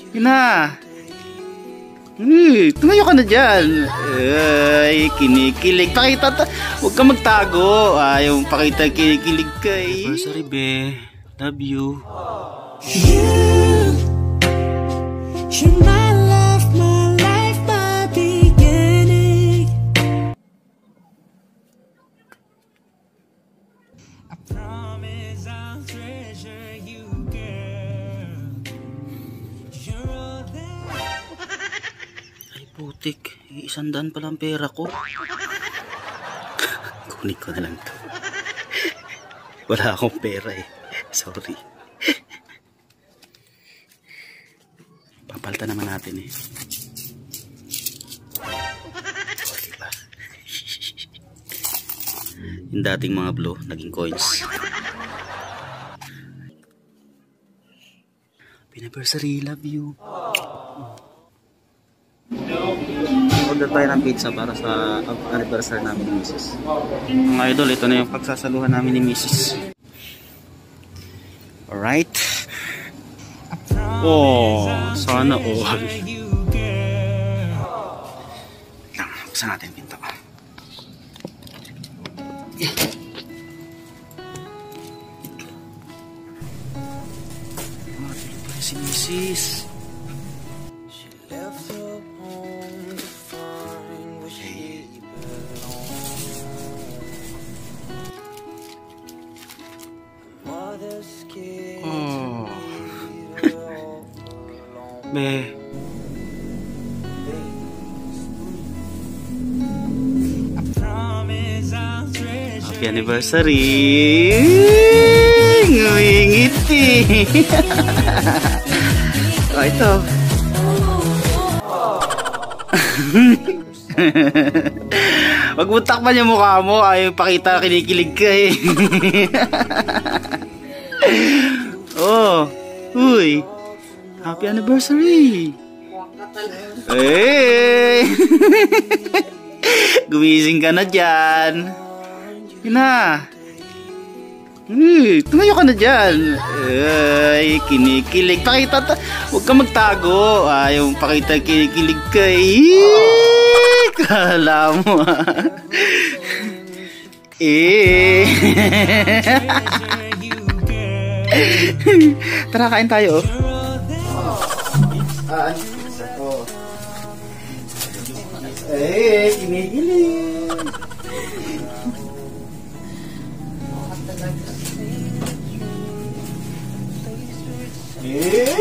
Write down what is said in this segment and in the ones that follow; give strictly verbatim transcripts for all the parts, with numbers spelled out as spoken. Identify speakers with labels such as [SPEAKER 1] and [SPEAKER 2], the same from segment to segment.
[SPEAKER 1] Yun na. Hmm, tumayo ka na dyan. Ay, kinikilig. Pakita ta. Huwag ka magtago. Ayaw pakita kinikilig ka eh. Anniversary, be. Love you.
[SPEAKER 2] You, you're my love, my life, my beginning. I promise I'll treasure you, girl. You're all that.
[SPEAKER 1] Ay, putik. Isandaan pala ang pera ko. Kunin ko na lang to. Wala akong pera eh. Sorry. Papalta naman natin eh. Oh, diba? Yung dating mga blue, naging coins. Anniversary, love you. Order tayo ng pizza para sa anniversary namin ni Missus Mga idol, ito na yung pagsasaluhan namin ni Missus Alright. Oh, sana all. Lang, buksan natin yung pinto. Yeah. Matulog pa si Missus Oh. Be. Happy anniversary. Ngingiti. Oh, ito. Wag mo takpan yung mukha mo. Ayaw pakita kinikilig ka eh. Oh, uy. Happy anniversary. Hey. Gumising ka na dyan. Yun na. Hmm, tumayo ka na dyan. Ay, kinikilig. Pakita ta. Huwag ka magtago. Ayaw pakita kinikilig ka eh. Kala mo ah. Eh. Tara, kain tayo. Ah, isa po. Eh, kinikilig. Eh.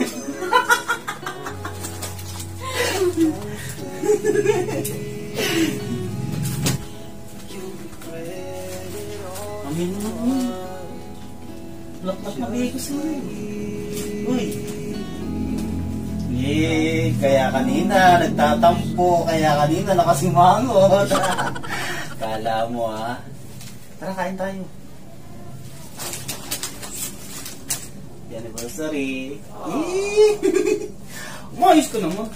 [SPEAKER 1] Amin mo naman. Lak-lak na bigay ko sa'yo. Uy. Eh, kaya kanina nagtatampo. Kaya kanina nakasimangot. Kala mo ah. Tara, kain tayo. Happy anniversary. Eh. Umayos ka naman.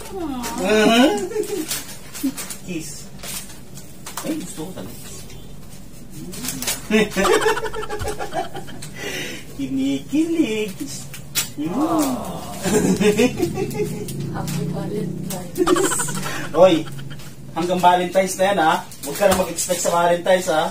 [SPEAKER 1] Kiss. Ay, gusto ko talaga. Kinikilig.
[SPEAKER 3] Happy Valentine's.
[SPEAKER 1] Oy, hanggang Valentine's na yan ha. Huwag ka na mag-expect sa Valentine's ha.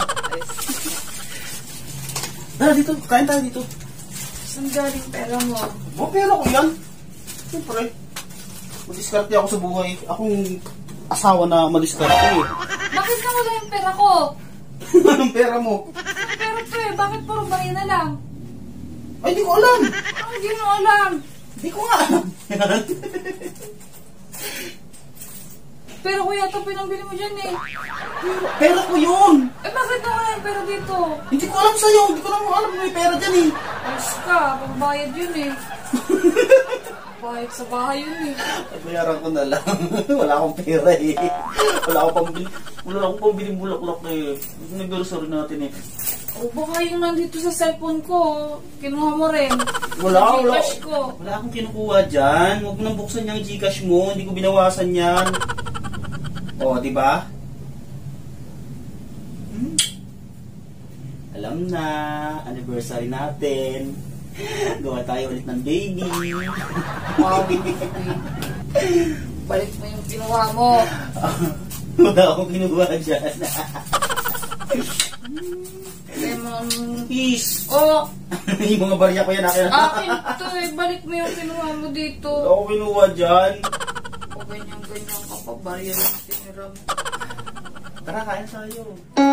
[SPEAKER 1] Tara dito, kain tayo dito.
[SPEAKER 3] Saan galing pera mo?
[SPEAKER 1] Oh, pera ko yan. Siyempre, madiskarte ako sa buhay. Akong asawa na madiskarte eh.
[SPEAKER 3] Bakit na wala yung pera ko?
[SPEAKER 1] Anong pera mo?
[SPEAKER 3] Pero to eh, bakit puro bahay na lang?
[SPEAKER 1] Ay, di ko alam.
[SPEAKER 3] Ah, hindi mo alam.
[SPEAKER 1] Di ko nga alam.
[SPEAKER 3] Pero kuya, ito pinambili mo dyan eh.
[SPEAKER 1] Pera ko yun.
[SPEAKER 3] Eh bakit na wala yung pera dito?
[SPEAKER 1] Hindi ko alam sa'yo. Hindi ko naman alam na may pera dyan eh.
[SPEAKER 3] Alas ka, pagbayad yun eh. Bayad sa bahay yun eh.
[SPEAKER 1] Bayaran ko na lang. Wala akong pera eh. Wala akong pambili. Wala akong pambili bulaklak na eh. Nag-grocery natin eh.
[SPEAKER 3] O baka yung nandito sa cellphone ko, kinuha mo rin.
[SPEAKER 1] Wala, wala.
[SPEAKER 3] Gcash ko.
[SPEAKER 1] Wala akong kinukuha dyan. Huwag mo nang buksan yung Gcash mo. Hindi ko binawasan yan. O, di ba? Hmm. Alam na. Anniversary natin. Gawa tayo ulit ng baby.
[SPEAKER 3] Wow, baby. Balik mo yung kinuha mo.
[SPEAKER 1] Wala akong kinuha dyan.
[SPEAKER 3] Lemon.
[SPEAKER 1] Peace.
[SPEAKER 3] Oh,
[SPEAKER 1] Yung mga barya ko yan akin.
[SPEAKER 3] akin to eh. Balik mo yung kinuha mo dito.
[SPEAKER 1] Wala akong kinuha dyan.
[SPEAKER 3] O ganyan-ganyan ka pa. Barya lang tinira mo.
[SPEAKER 1] Tara, kain tayo.